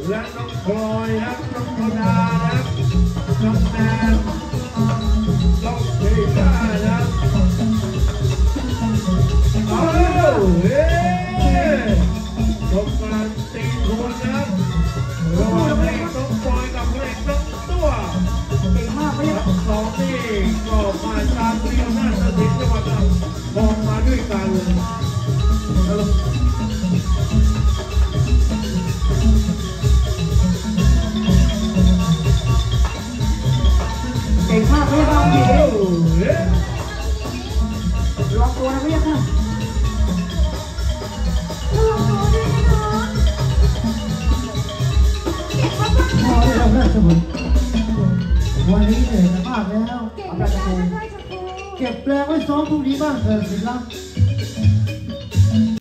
และน้องพลอยครับน้องโซดานะครับน้องแนนน้องเทก้านะครับเอาเฮ้จบการตีทวนนะครับระหว่างเพลงน้องพลอยกับเพลงน้องตัวเก่งมากเลยครับสองนี่ก็มาจากเรียวนาฏศิลป์จังหวัดมองมาด้วยกันเก่งมากเลยครับพี่ลองตัวนะพี่ครับพอได้แล้วนะสมุนวันนี้เหนื่อยมากแล้วเก็บแรงไว้ซ้อมพรุ่งนี้บ้างเถอะสิครับ